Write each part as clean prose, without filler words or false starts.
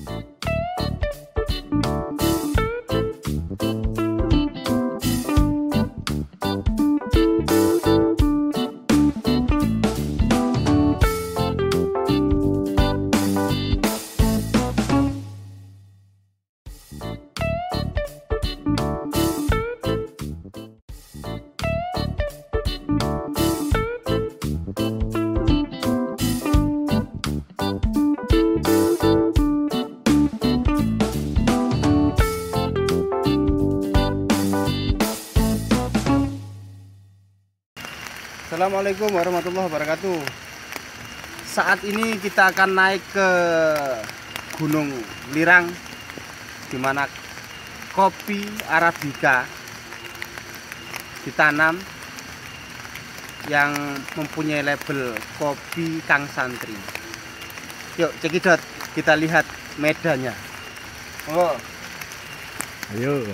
Assalamualaikum warahmatullahi wabarakatuh. Saat ini kita akan naik ke Gunung Lirang, di mana kopi Arabica ditanam yang mempunyai label kopi Kang Santri. Yuk cekidot, kita lihat medannya. Oh, ayo.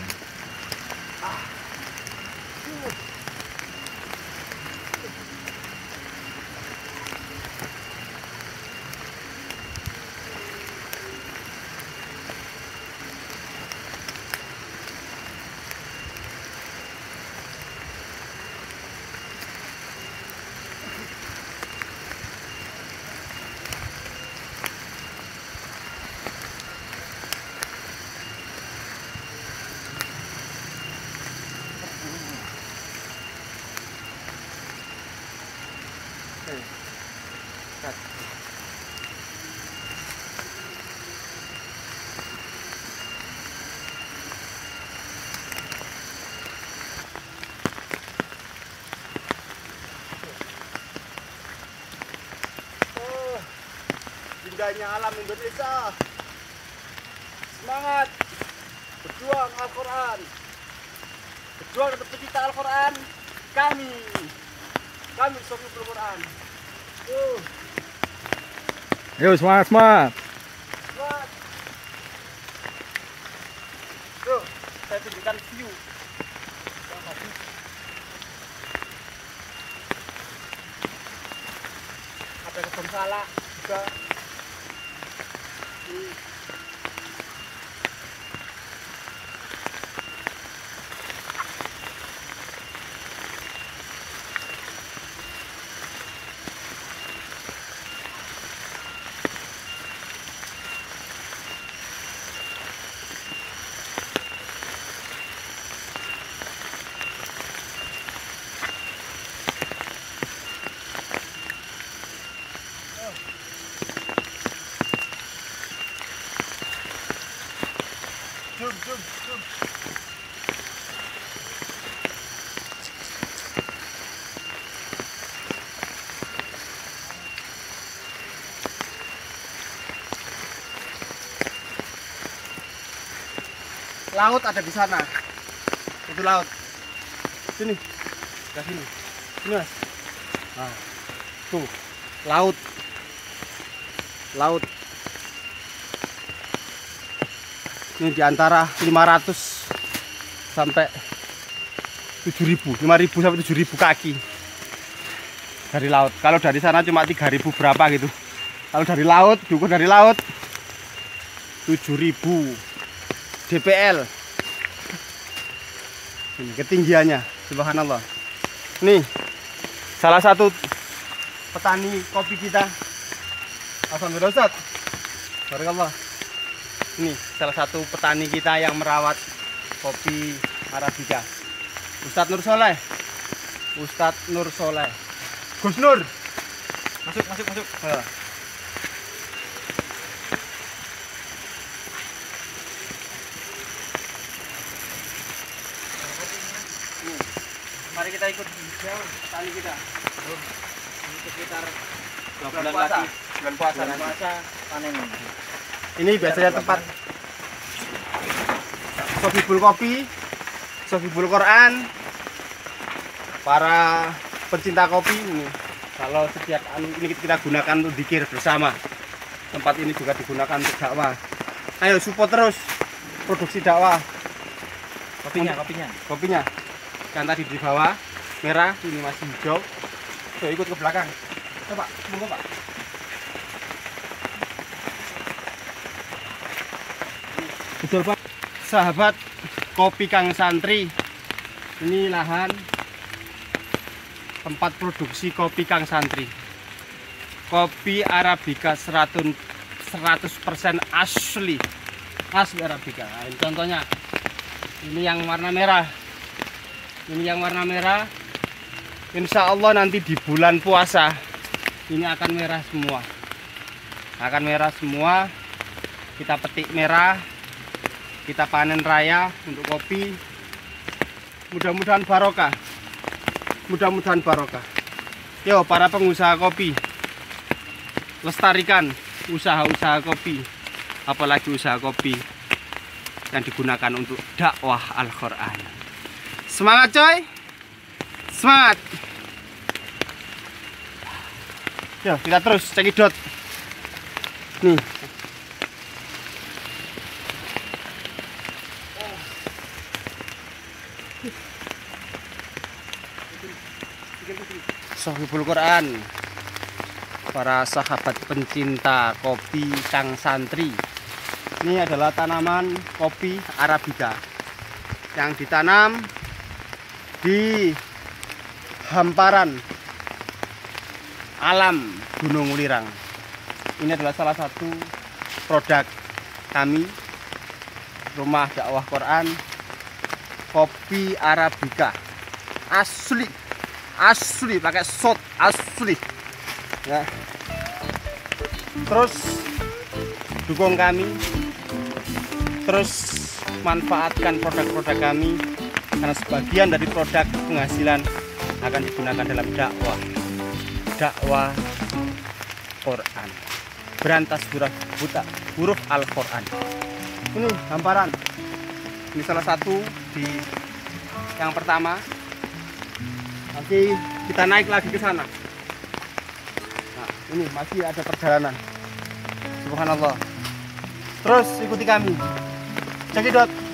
Indahnya alam Indonesia. Semangat berjuang Al-Quran, berjuang untuk pencipta Al-Quran. Kami Sohibul Quran. Ayo semangat, semangat. Semangat. Tuh, saya tunjukkan view yang bagus. Ada kebun salak juga. Jom. Laut ada di sana. Itu laut. Sini. Ke sini. Sini, Mas. Nah, tuh. Laut. Ini di antara 500 sampai 7.000, 5.000 sampai 7.000 kaki dari laut. Kalau dari sana cuma 3.000 berapa gitu. Kalau dari laut, diukur dari laut 7.000 DPL. Ini ketinggiannya, subhanallah. Nih, salah satu petani kopi kita. Alhamdulillah Ustaz. Barakallah. Ini salah satu petani kita yang merawat kopi Arabica. Ustadz Nur Soleh. Gus Nur. Masuk. Mari kita ikut jauh petani kita. Ini sekitar bulan puasa panen ini. Ini biasanya tempat Sohibul Kopi, Sohibul Quran, para pencinta kopi ini. Kalau setiap ini kita gunakan untuk dzikir bersama. Tempat ini juga digunakan untuk dakwah. Ayo support terus produksi dakwah. Kopinya. Kan tadi di bawah merah, ini masih hijau. Coba ikut ke belakang. Coba, tunggu Pak. Betul Pak. Sahabat kopi Kang Santri, ini lahan tempat produksi kopi Kang Santri. Kopi Arabica 100% asli Arabica. Nah, ini contohnya, ini yang warna merah, insya Allah nanti di bulan puasa ini akan merah semua, kita petik merah, kita panen raya untuk kopi. Mudah-mudahan barokah, yo para pengusaha kopi, lestarikan usaha-usaha kopi, apalagi usaha kopi yang digunakan untuk dakwah Al-Quran. Semangat coy, semangat. Yo kita terus cekidot nih. Sohibul Quran, para sahabat pencinta kopi Kang Santri, ini adalah tanaman kopi Arabica yang ditanam di hamparan alam Gunung Lirang. Ini adalah salah satu produk kami, Rumah Dakwah Quran, kopi Arabica asli pakai shot asli ya. Terus dukung kami, terus manfaatkan produk-produk kami, karena sebagian dari produk penghasilan akan digunakan dalam dakwah Quran, berantas huruf Al-Quran. Ini hamparan, ini salah satu di yang pertama. Nanti kita naik lagi ke sana. Nah, ini masih ada perjalanan. Subhanallah. Terus ikuti kami. Cekidot.